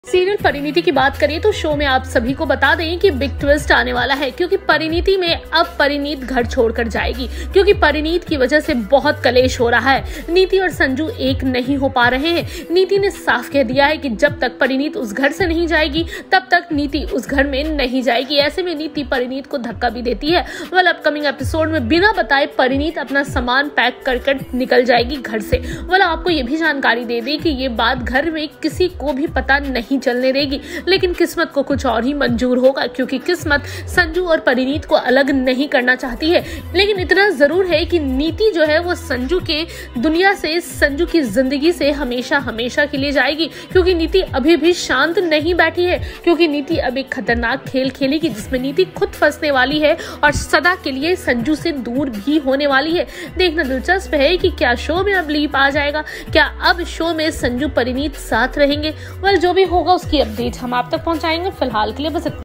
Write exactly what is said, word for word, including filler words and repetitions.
Serial Parineeti की बात करें तो शो में आप सभी को बता दें कि बिग ट्विस्ट आने वाला है, क्योंकि परिणीति में अब परिणीत घर छोड़कर जाएगी, क्योंकि परिणीत की वजह से बहुत कलेश हो रहा है। नीति और संजू एक नहीं हो पा रहे हैं। नीति ने साफ कह दिया है कि जब तक परिणीत उस घर से नहीं जाएगी तब तक नीति उस घर में नहीं जाएगी। ऐसे में नीति परिणीत को धक्का भी देती है। वेल अपकमिंग एपिसोड में बिना बताए परिणीत अपना सामान पैक कर कर निकल जाएगी घर से। वेल आपको ये भी जानकारी दे दी कि ये बात घर में किसी को भी पता नहीं चलने देगी, लेकिन किस्मत को कुछ और ही मंजूर होगा, क्योंकि किस्मत संजू और परिणीत को अलग नहीं करना चाहती है। लेकिन इतना जरूर है कि नीति जो है वो संजू के दुनिया से, संजू की जिंदगी से हमेशा हमेशा के लिए जाएगी, क्योंकि नीति अभी भी शांत नहीं बैठी है, क्योंकि नीति अब एक खतरनाक खेल खेलेगी जिसमें नीति खुद फंसने वाली है और सदा के लिए संजू से दूर भी होने वाली है। देखना दिलचस्प है कि क्या शो में अब लीप आ जाएगा, क्या अब शो में संजू परिणीत साथ रहेंगे। वेल जो भी होगा उसकी अपडेट हम आप तक पहुंचाएंगे। फिलहाल के लिए बस